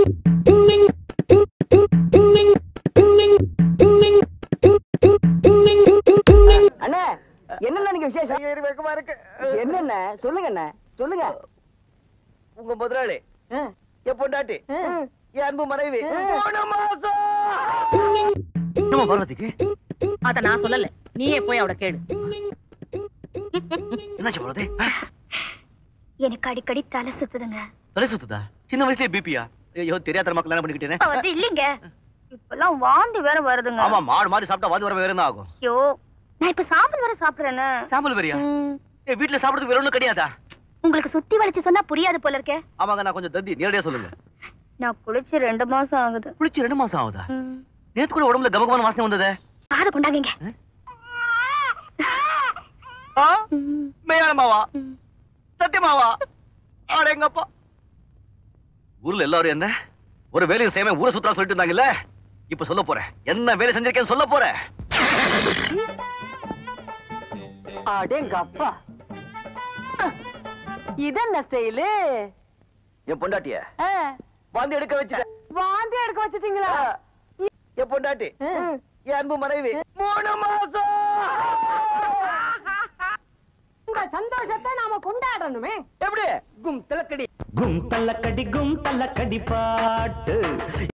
அண்ணா என்னென்ன நீங்க விசேஷம் வெக்கமா இருக்கு? என்னென்ன சொல்லுங்க அண்ணா சொல்லுங்க. உங்க முதலாளி என் பொண்டாட்டி என் அன்பு மனைவி 3 மாசம். பார்வதிக்கு அத நான் சொல்லல, நீயே போய் அவட கேளு. என்னாச்சு பார்வதி? எனக்கு அடிக்கடி தலை சுத்துதுங்க. தலை சுத்துதா? சின்ன வயசுலயே பிபியா? ஐயோ தெரியாத மக்கள் கல்யாணம் பண்ணிக்கிட்டேனே. அது இல்லைங்க, இப்பெல்லாம் வாந்தி வேற வருதுங்க. ஆமா, மாடு மாடு சாப்பிட்டா வாந்தி வர வேற என்ன ஆகும்? ஐயோ, நான் இப்ப சாம்பல் வேற சாப்பிடுறேன்னு. சாம்பல் வேறியா? வீட்டுல சாப்பிடுறதுக்கு வேற ஒண்ணும் கிடையாதா? உங்களுக்கு சுத்தி வளைச்சு சொன்னா புரியாது போல இருக்கே. ஆமாங்க, நான் கொஞ்சம் தந்தி, நேரடியா சொல்லுங்க. நான் குளிச்சு 2 மாசம் ஆகுது. குளிச்சு 2 மாசம் ஆகுதா? நேத்து கூட உடம்புல கமகமான வாசனை வந்ததே. காது கொண்டாங்க. மேயாளமாவா? சத்தியமாவா? அடேங்கப்பா. ஊர்ல எல்லாரும் என்ன ஒரு வேலையும் செய்யாம ஊரை சுத்தா சொல்லிட்டு இருந்தாங்கல்ல, இப்ப சொல்ல போறேன். என்ன வேலை செஞ்சிருக்கேன்னு சொல்ல போறேன். அடேங்கப்பா, இதென்ன ஸ்டைலு? என் பொண்டாட்டிய வாந்தி எடுக்க வச்சுட்டேன். வாந்தி எடுக்க வச்சிட்டீங்களா? என் பொண்டாட்டி என் அன்பு மனைவி 3 மாசம். உங்க சந்தோஷத்தை நாம கொண்டாடணுமே. எப்படி? கும் தலக்கடி கும் தலக்கடி பாட்டு